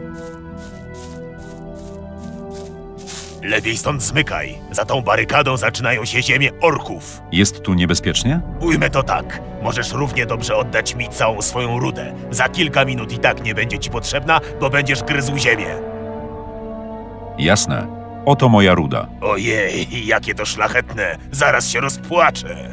Lepiej stąd zmykaj. Za tą barykadą zaczynają się ziemie orków. Jest tu niebezpiecznie? Ujmę to tak. Możesz równie dobrze oddać mi całą swoją rudę. Za kilka minut i tak nie będzie ci potrzebna, bo będziesz gryzł ziemię. Jasne. Oto moja ruda. Ojej, jakie to szlachetne. Zaraz się rozpłaczę.